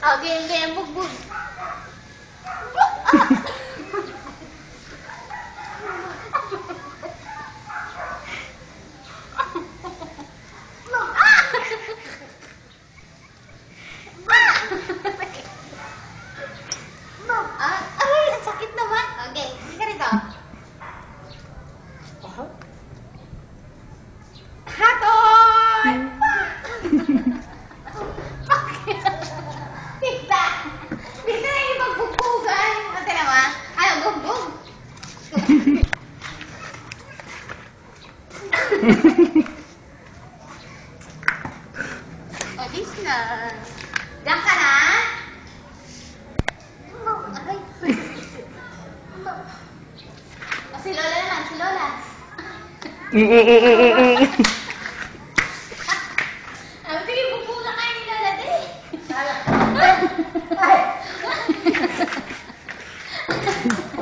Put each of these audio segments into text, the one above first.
Okay, okay, bugbog. Ay, ang sakit naman. Okay, hindi ka rito. Hatoy! Pizza! Pizza na yung pagbugbugan. Mati naman. Ay, bugbog. O, this na. Diyan ka na? Ay. O, si Lola naman, si Lola. Sige, bugbo na kayo ni Lola, dali.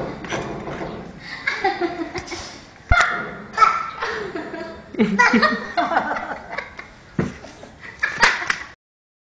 Ay.